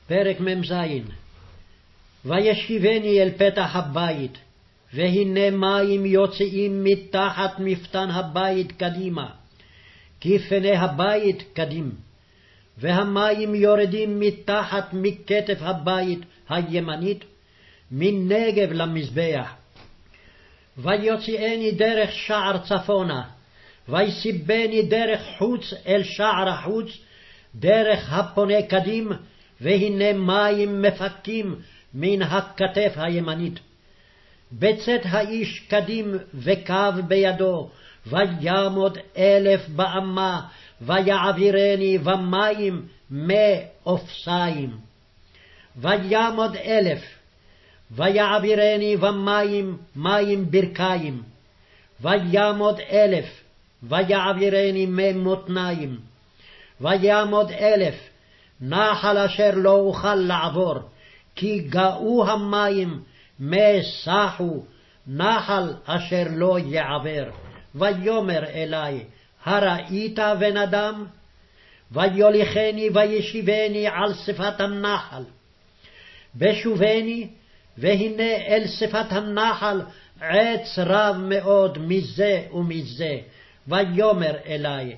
פרק מ"ז. וישיבני אל פתח הבית, והנה מים יוצאים מתחת מפתן הבית קדימה, כי פני הבית קדים, והמים יורדים מתחת מכתף הבית הימנית, מנגב למזבח. ויוציאני דרך שער צפונה, ויסיבני דרך חוץ אל שער החוץ, דרך הפונה קדים, והנה מים מפקים מן הכתף הימנית. בצאת האיש קדים וקו בידו, ויעמוד 1000 באמה, ויעבירני במים מאופסיים. ויעמוד 1000, ויעבירני במים מים ברכיים. ויעמוד 1000, ויעבירני ממותניים. ויעמוד 1000, נחל אשר לא אוכל לעבור, כי גאו המים מסחו, נחל אשר לא יעבר. ויאמר אלי, הראית בן אדם? ויוליכני וישיבני על שפת הנחל. בשובני, והנה אל שפת הנחל עץ רב מאוד מזה ומזה. ויאמר אלי,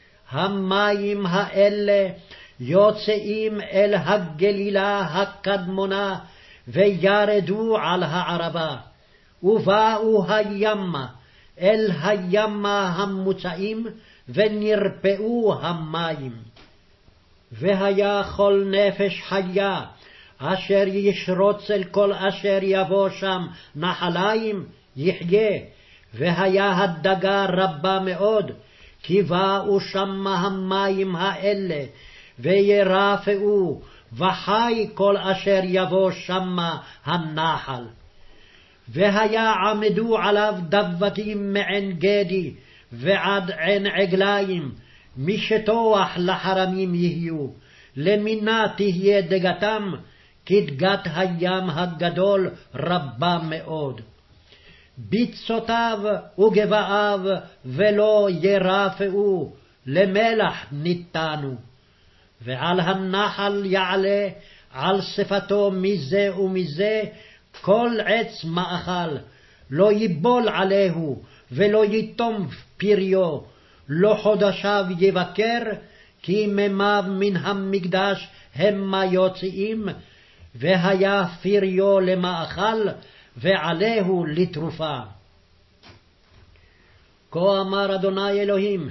המים האלה יוצאים אל הגלילה הקדמונה, וירדו על הערבה, ובאו הימה, אל הימה המוצאים, ונרפאו המים. והיה כל נפש חיה, אשר ישרוץ אל כל אשר יבוא שם נחליים, יחיה. והיה הדגה רבה מאוד, כי באו שמה המים האלה, וירפאו, וחי כל אשר יבוא שמה הנחל. והיה עמדו עליו דבתים מעין גדי ועד עין עגליים, משטוח לחרמים יהיו, למינה תהיה דגתם, כדגת הים הגדול רבה מאוד. ביצותיו וגבעיו ולא ירפאו, למלח ניתנו. ועל הנחל יעלה על שפתו מזה ומזה כל עץ מאכל, לא ייבול עליהו ולא יתום פריו, לא חודשיו יבקר, כי מימיו מן המקדש המה יוצאים, והיה פריו למאכל ועליהו לתרופה. כה אמר אדוני אלוהים,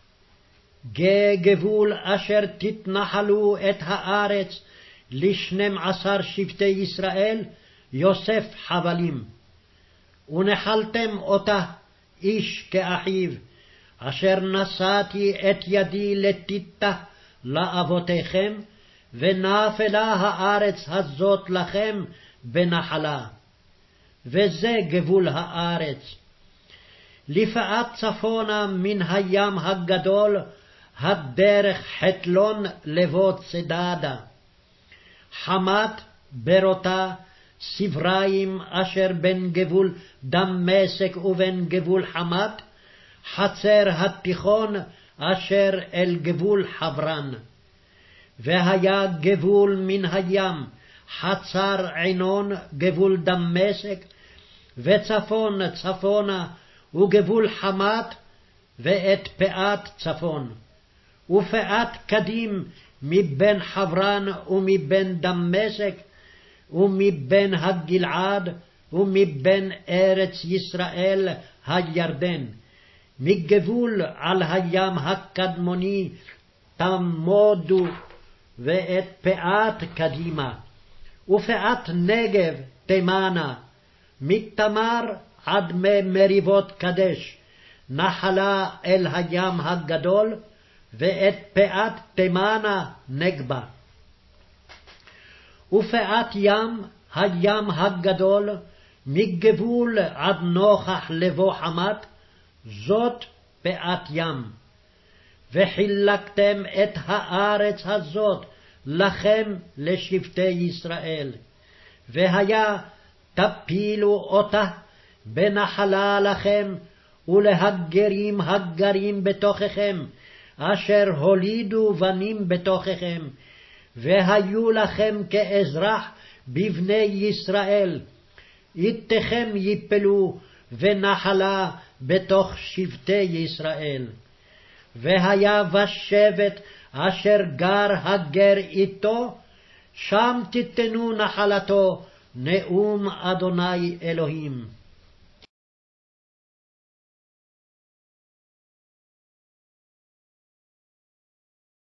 גבול אשר תתנחלו את הארץ ל12 שבטי ישראל, יוסף חבלים, ונחלתם אותה איש כאחיו, אשר נשאתי את ידי לתיתה לאבותיכם, ונפלה הארץ הזאת לכם בנחלה. וזה גבול הארץ. לפאת צפונה מן הים הגדול, הדרך חתלון לבוא צדדה. חמת ברותה, סבריים אשר בין גבול דמשק ובין גבול חמת, חצר התיכון אשר אל גבול חברן. והיה גבול מן הים, חצר עינון גבול דמשק, וצפון צפונה וגבול חמת, ואת פאת צפון. ופאת קדים מבין חברן ומבין דמשק, ומבין הגלעד, ומבין ארץ ישראל הירדן, מגבול על הים הקדמוני תמודו, ואת פאת קדימה. ופאת נגב תימנה, מתמר עד מריבות קדש, נחלה אל הים הגדול, ואת פאת תימנה נגבה. ופאת ים, הים הגדול, מגבול עד נוכח לבוא חמת, זאת פאת ים. וחילקתם את הארץ הזאת לכם לשבטי ישראל. והיה תפילו אותה בנחלה לכם, ולהגרים הגרים בתוככם, אשר הולידו בנים בתוככם, והיו לכם כאזרח בבני ישראל, איתכם יפלו ונחלה בתוך שבטי ישראל. והיה בשבט אשר גר הגר איתו, שם תיתנו נחלתו, נאום אדוני אלוהים.